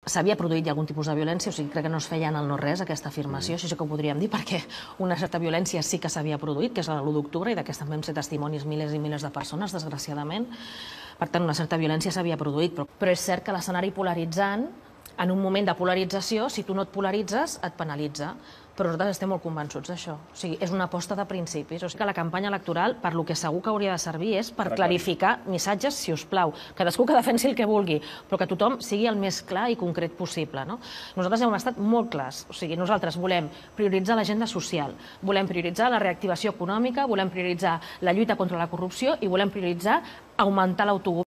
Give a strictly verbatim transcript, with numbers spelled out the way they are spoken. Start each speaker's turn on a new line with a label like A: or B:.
A: S'havia produït algun tipus de violència, o sigui, crec que no es feia en el no-res aquesta afirmació, això sí que ho podríem dir, perquè una certa violència sí que s'havia produït, que és l'u d'octubre, i d'aquesta vam ser testimonis milers i milers de persones, desgraciadament. Per tant, una certa violència s'havia produït, però, però és cert que l'escenari polaritzant, en un moment de polarització, si tu no et polaritzes, et penalitza. Però nosaltres estem molt convençuts d'això. O sigui, és una aposta de principis. O sigui que la campanya electoral, per lo que segur que hauria de servir, és per clarificar missatges, si us plau. Cadascú que defensi el que vulgui, però que tothom sigui el més clar i concret possible. No? Nosaltres hem estat molt clars. O sigui, nosaltres volem prioritzar l'agenda social, volem prioritzar la reactivació econòmica, volem prioritzar la lluita contra la corrupció i volem prioritzar augmentar l'autogovern.